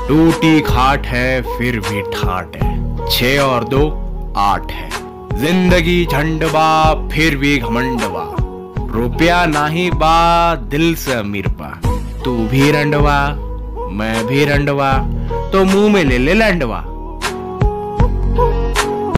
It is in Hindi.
टूटी खाट है फिर भी ठाट है, 6 और 2 8 है। जिंदगी झंडवा फिर भी घमंडवा, रुपया नाही बा दिल से अमीर बा। तू भी रंडवा मैं भी रंडवा, तो मुंह में ले ले लंडवा।